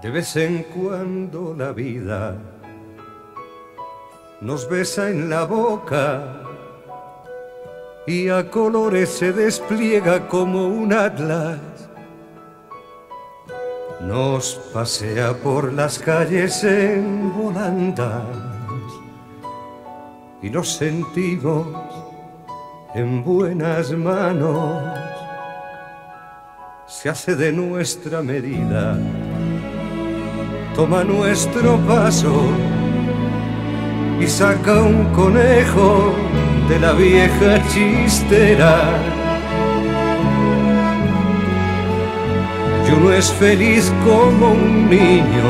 De vez en cuando la vida nos besa en la boca y a colores se despliega como un atlas. Nos pasea por las calles en volandas y nos sentimos en buenas manos. Se hace de nuestra medida, toma nuestro paso y saca un conejo de la vieja chistera. Y uno es feliz como un niño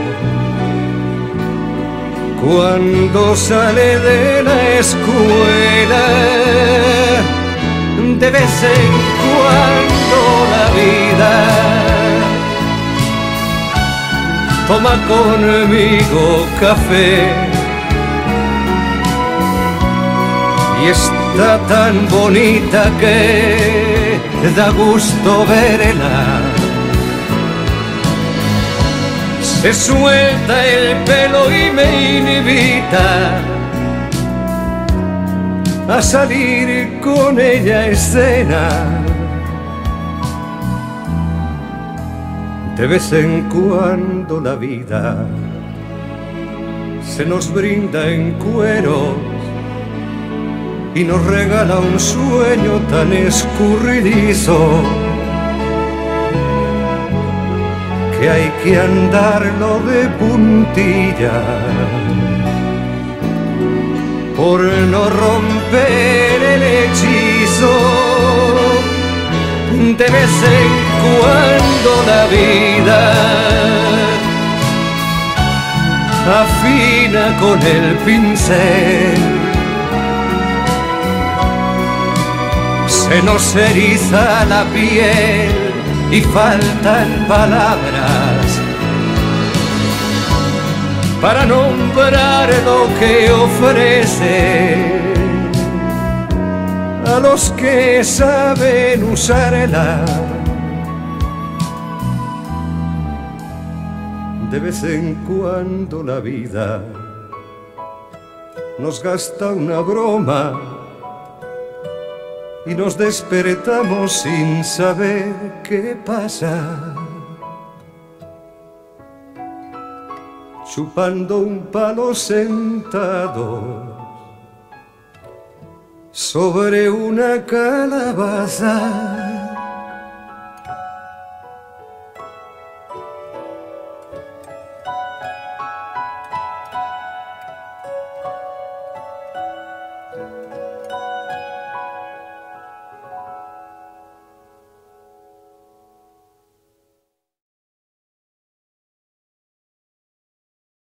cuando sale de la escuela. De vez en cuando la vida toma conmigo café y está tan bonita que da gusto verla. Se suelta el pelo y me invita a salir con ella a escena. De vez en cuando la vida se nos brinda en cueros y nos regala un sueño tan escurridizo que hay que andarlo de puntilla por no romper el hechizo. De vez en cuando la vida afina con el pincel, se nos eriza la piel y faltan palabras para nombrar lo que ofrece a los que saben usarla. De vez en cuando la vida nos gasta una broma y nos despertamos sin saber qué pasa, chupando un palo sentado sobre una calabaza.